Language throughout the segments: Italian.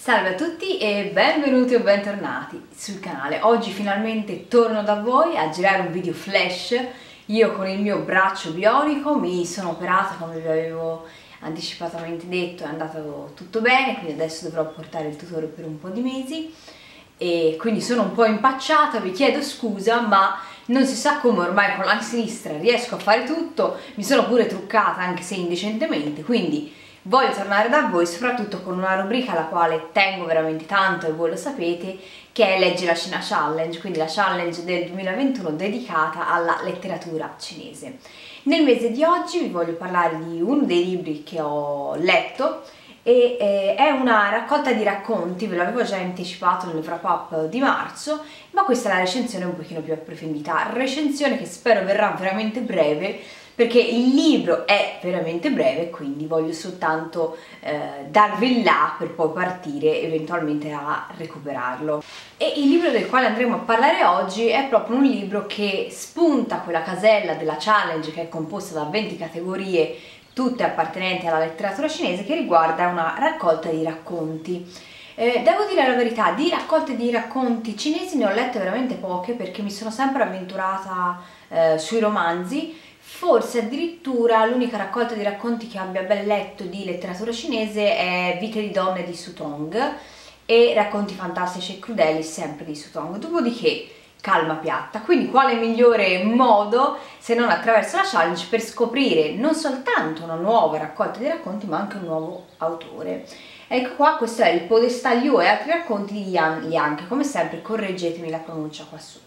Salve a tutti e benvenuti o bentornati sul canale. Oggi finalmente torno da voi a girare un video flash. Io con il mio braccio bionico mi sono operata, come vi avevo anticipatamente detto, è andato tutto bene, quindi adesso dovrò portare il tutore per un po' di mesi e quindi sono un po' impacciata, vi chiedo scusa, ma non si sa come ormai con la sinistra riesco a fare tutto. Mi sono pure truccata, anche se indecentemente, quindi voglio tornare da voi soprattutto con una rubrica alla quale tengo veramente tanto e voi lo sapete, che è Leggi la Cina Challenge, quindi la challenge del 2021 dedicata alla letteratura cinese. Nel mese di oggi vi voglio parlare di uno dei libri che ho letto e è una raccolta di racconti, ve l'avevo già anticipato nel wrap up di marzo, ma questa è la recensione un pochino più approfondita, recensione che spero verrà veramente breve, perché il libro è veramente breve, quindi voglio soltanto darvi là per poi partire eventualmente a recuperarlo. E il libro del quale andremo a parlare oggi è proprio un libro che spunta quella casella della challenge che è composta da 20 categorie, tutte appartenenti alla letteratura cinese, che riguarda una raccolta di racconti. Devo dire la verità, di raccolte di racconti cinesi ne ho lette veramente poche, perché mi sono sempre avventurata sui romanzi. Forse addirittura l'unica raccolta di racconti che abbia ben letto di letteratura cinese è Vite di donne di Su Tong e Racconti fantastici e crudeli sempre di Su Tong. Dopodiché calma piatta, quindi quale migliore modo se non attraverso la challenge per scoprire non soltanto una nuova raccolta di racconti ma anche un nuovo autore. Ecco qua, questo è Il Podestà Liu e altri racconti di Yan Liang, che come sempre correggetemi la pronuncia qua sotto.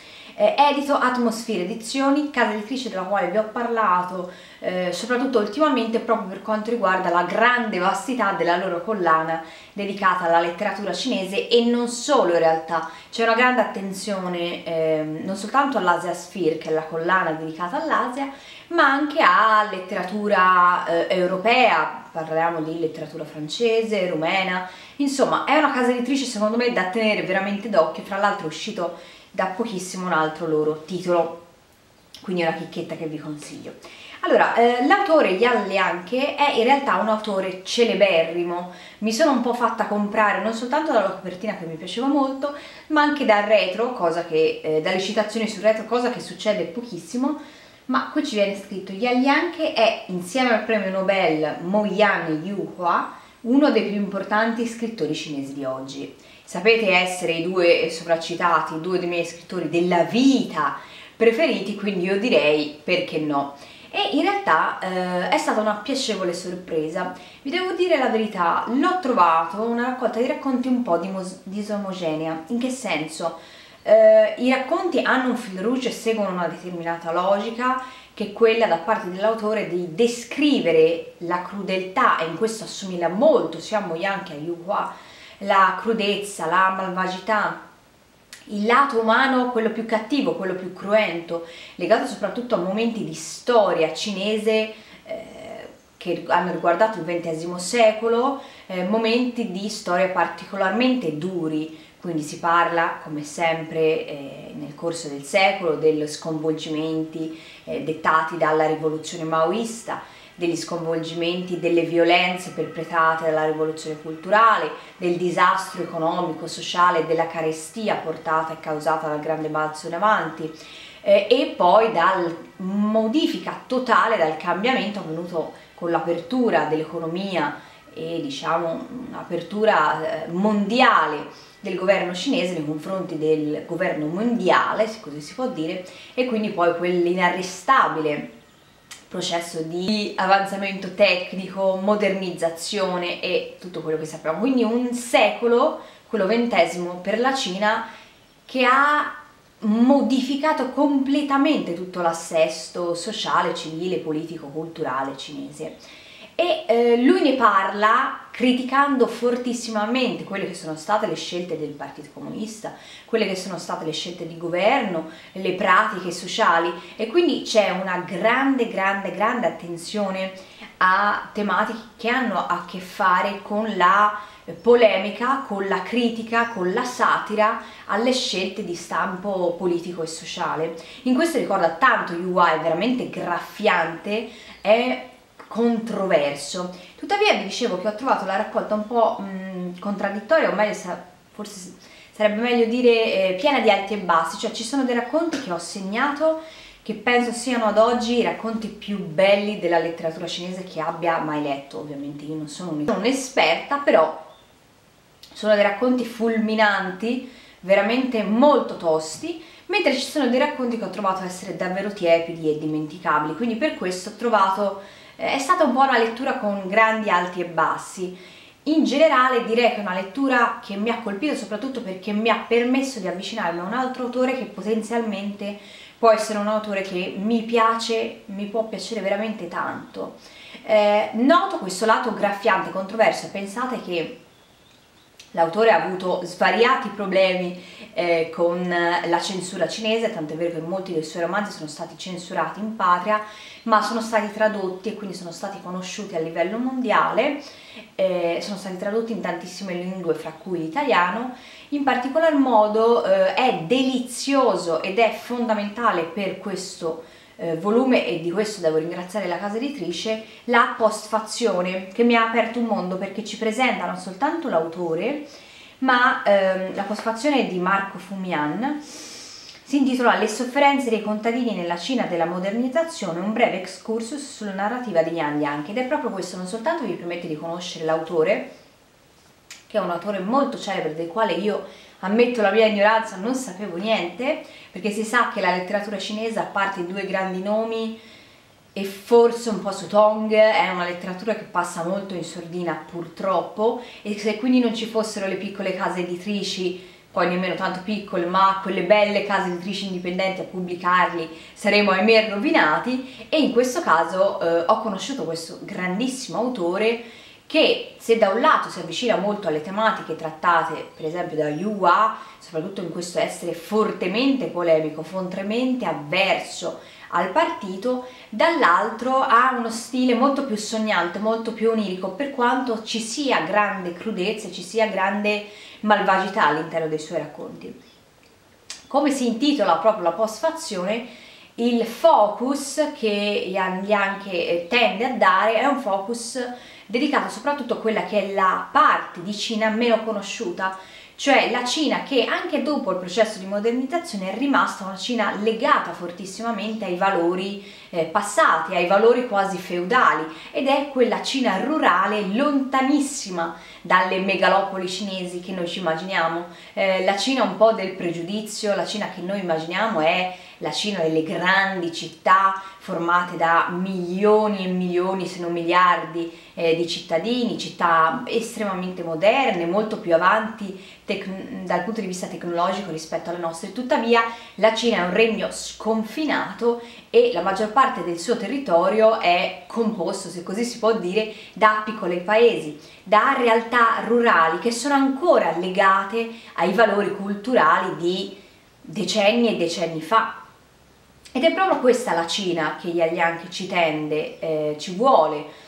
Edito Atmosphere Edizioni, casa editrice della quale vi ho parlato soprattutto ultimamente proprio per quanto riguarda la grande vastità della loro collana dedicata alla letteratura cinese, e non solo. In realtà c'è una grande attenzione non soltanto all'Asia Sphere, che è la collana dedicata all'Asia, ma anche a letteratura europea, parliamo di letteratura francese, rumena, insomma è una casa editrice secondo me da tenere veramente d'occhio. Fra l'altro è uscito da pochissimo un altro loro titolo, quindi è una chicchetta che vi consiglio. Allora, l'autore Yan Liang è in realtà un autore celeberrimo. Mi sono un po' fatta comprare non soltanto dalla copertina, che mi piaceva molto, ma anche dal retro, cosa che dalle citazioni sul retro, cosa che succede pochissimo. Ma qui ci viene scritto: Yan Liang è, insieme al premio Nobel Mo Yan Yuhua, uno dei più importanti scrittori cinesi di oggi. Sapete essere i due sopracitati, due dei miei scrittori della vita preferiti, quindi io direi perché no. E in realtà è stata una piacevole sorpresa. Vi devo dire la verità, l'ho trovato una raccolta di racconti un po' disomogenea. In che senso? I racconti hanno un fil rouge e seguono una determinata logica, che è quella da parte dell'autore di descrivere la crudeltà, e in questo assomiglia molto sia a Mo Yan che a Yu Hua, la crudezza, la malvagità, il lato umano, quello più cattivo, quello più cruento, legato soprattutto a momenti di storia cinese che hanno riguardato il XX secolo, momenti di storia particolarmente duri. Quindi si parla, come sempre nel corso del secolo, degli sconvolgimenti dettati dalla rivoluzione maoista, degli sconvolgimenti, delle violenze perpetrate dalla rivoluzione culturale, del disastro economico, sociale, della carestia portata e causata dal grande balzo in avanti, e poi dalla modifica totale, dal cambiamento avvenuto con l'apertura dell'economia e diciamo un'apertura mondiale del governo cinese nei confronti del governo mondiale, se così si può dire, e quindi poi quell'inarrestabile processo di avanzamento tecnico, modernizzazione e tutto quello che sappiamo. Quindi un secolo, quello XX, per la Cina, che ha modificato completamente tutto l'assesto sociale, civile, politico, culturale cinese. E lui ne parla criticando fortissimamente quelle che sono state le scelte del Partito Comunista, quelle che sono state le scelte di governo, le pratiche sociali, e quindi c'è una grande attenzione a tematiche che hanno a che fare con la polemica, con la critica, con la satira alle scelte di stampo politico e sociale. In questo ricorda tanto Yu Hua, è veramente graffiante, è controverso. Tuttavia vi dicevo che ho trovato la raccolta un po' contraddittoria, o meglio forse sarebbe meglio dire piena di alti e bassi, cioè ci sono dei racconti che ho segnato che penso siano ad oggi i racconti più belli della letteratura cinese che abbia mai letto. Ovviamente io non sono un'esperta, però sono dei racconti fulminanti, veramente molto tosti, mentre ci sono dei racconti che ho trovato essere davvero tiepidi e dimenticabili, quindi per questo ho trovato, è stata un po' una lettura con grandi alti e bassi. In generale direi che è una lettura che mi ha colpito soprattutto perché mi ha permesso di avvicinarmi a un altro autore che potenzialmente può essere un autore che mi piace, mi può piacere veramente tanto. Noto questo lato graffiante, controverso. Pensate che l'autore ha avuto svariati problemi con la censura cinese, tant'è vero che molti dei suoi romanzi sono stati censurati in patria, ma sono stati tradotti e quindi sono stati conosciuti a livello mondiale, sono stati tradotti in tantissime lingue, fra cui l'italiano. In particolar modo è delizioso ed è fondamentale per questo volume, e di questo devo ringraziare la casa editrice, la postfazione, che mi ha aperto un mondo, perché ci presenta non soltanto l'autore, ma la postfazione è di Marco Fumian, si intitola Le sofferenze dei contadini nella Cina della modernizzazione, un breve excursus sulla narrativa di Yan Liang, ed è proprio questo, non soltanto vi permette di conoscere l'autore, che è un autore molto celebre del quale io, ammetto la mia ignoranza, non sapevo niente, perché si sa che la letteratura cinese, a parte i due grandi nomi e forse un po' su Tong, è una letteratura che passa molto in sordina purtroppo, e se quindi non ci fossero le piccole case editrici, poi nemmeno tanto piccole, ma quelle belle case editrici indipendenti a pubblicarli, saremo ahimè rovinati. E in questo caso ho conosciuto questo grandissimo autore che, se da un lato si avvicina molto alle tematiche trattate per esempio da Yu Hua, soprattutto in questo essere fortemente polemico, fortemente avverso al partito, dall'altro ha uno stile molto più sognante, molto più onirico, per quanto ci sia grande crudezza e ci sia grande malvagità all'interno dei suoi racconti. Come si intitola proprio la postfazione, il focus che Yan Liang tende a dare è un focus dedicato soprattutto a quella che è la parte di Cina meno conosciuta, cioè la Cina che anche dopo il processo di modernizzazione è rimasta una Cina legata fortissimamente ai valori passati, ai valori quasi feudali, ed è quella Cina rurale lontanissima dalle megalopoli cinesi che noi ci immaginiamo. La Cina un po' del pregiudizio, la Cina che noi immaginiamo è la Cina delle grandi città formate da milioni e milioni, se non miliardi, di cittadini, città estremamente moderne, molto più avanti dal punto di vista tecnologico rispetto alle nostre. Tuttavia la Cina è un regno sconfinato e la maggior parte del suo territorio è composto, se così si può dire, da piccoli paesi, da realtà rurali che sono ancora legate ai valori culturali di decenni e decenni fa. Ed è proprio questa la Cina che Yan Liang ci tende, ci vuole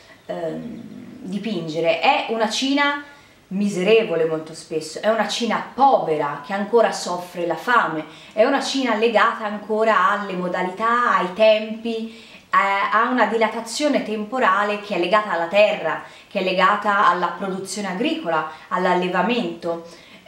dipingere. È una Cina miserevole molto spesso, è una Cina povera che ancora soffre la fame, è una Cina legata ancora alle modalità, ai tempi, a una dilatazione temporale che è legata alla terra, che è legata alla produzione agricola, all'allevamento,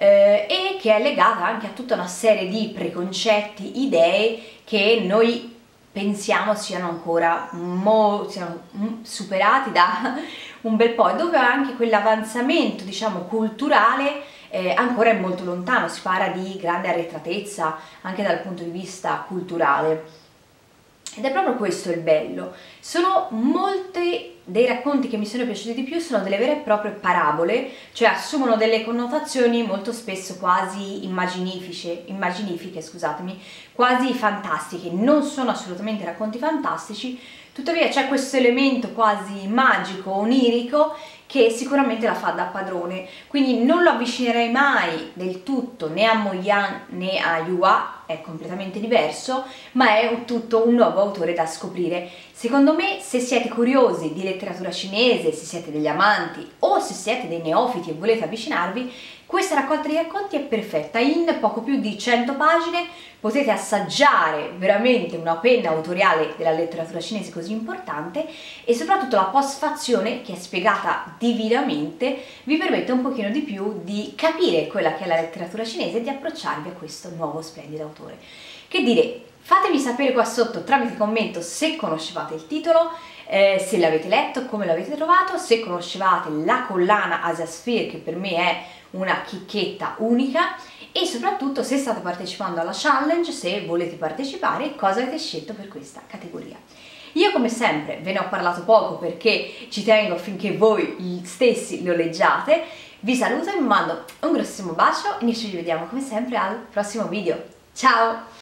e che è legata anche a tutta una serie di preconcetti, idee che noi pensiamo siano ancora siano superati da un bel po', e dove anche quell'avanzamento, diciamo, culturale ancora è molto lontano, si parla di grande arretratezza anche dal punto di vista culturale. Ed è proprio questo il bello. Sono molti dei racconti che mi sono piaciuti di più, sono delle vere e proprie parabole, cioè assumono delle connotazioni molto spesso quasi immaginifiche, scusatemi, quasi fantastiche. Non sono assolutamente racconti fantastici, tuttavia c'è questo elemento quasi magico, onirico, che sicuramente la fa da padrone, quindi non lo avvicinerei mai del tutto né a Mo Yan né a Yu Hua, è completamente diverso, ma è tutto un nuovo autore da scoprire. Secondo me, se siete curiosi di letteratura cinese, se siete degli amanti o se siete dei neofiti e volete avvicinarvi, questa raccolta di racconti è perfetta. In poco più di 100 pagine potete assaggiare veramente una penna autoriale della letteratura cinese così importante, e soprattutto la postfazione, che è spiegata divinamente, vi permette un pochino di più di capire quella che è la letteratura cinese e di approcciarvi a questo nuovo splendido autore. Che dire, fatemi sapere qua sotto tramite commento se conoscevate il titolo, se l'avete letto, come l'avete trovato, se conoscevate la collana Asia Sphere, che per me è una chicchetta unica, e soprattutto se state partecipando alla challenge, se volete partecipare, cosa avete scelto per questa categoria. Io come sempre ve ne ho parlato poco perché ci tengo affinché voi stessi lo leggiate. Vi saluto e vi mando un grossissimo bacio e noi ci rivediamo come sempre al prossimo video. Ciao!